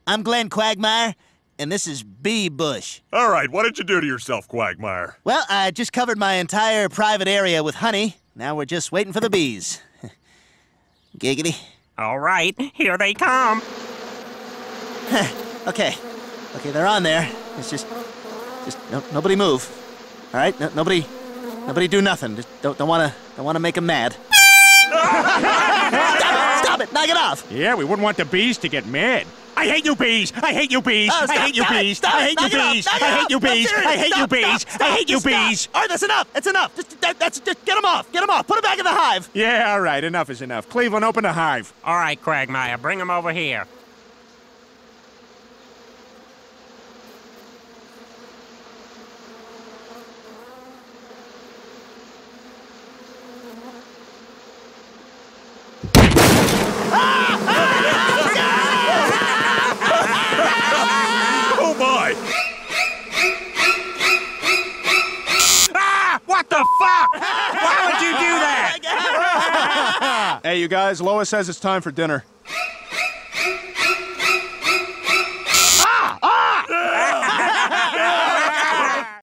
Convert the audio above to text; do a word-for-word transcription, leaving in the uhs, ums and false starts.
I'm Glenn Quagmire, and this is Bee Bush. All right, what did you do to yourself, Quagmire? Well, I just covered my entire private area with honey. Now we're just waiting for the bees. Giggity. All right, here they come. Okay. Okay, they're on there. It's just... Just no, nobody move. All right? No, nobody... Nobody do nothing. Just don't, don't want to don't wanna make them mad. Stop, stop it! Knock it off! Yeah, we wouldn't want the bees to get mad. I hate you bees! I hate you bees! Oh, I stop, hate you stop it, bees! stop I it, hate you knock it off, bees! knock it I hate off. you I'm bees! serious. I hate you Stop, bees! stop, I hate you stop. bees! All right, that's enough. That's enough. Just, that, that's, just get them off. Get them off. Put them back in the hive. Yeah, all right, enough is enough. Cleveland, open the hive. All right, Quagmire, bring them over here. Oh, my! Ah! What the fuck? Why would you do that? Hey, you guys, Lois says it's time for dinner.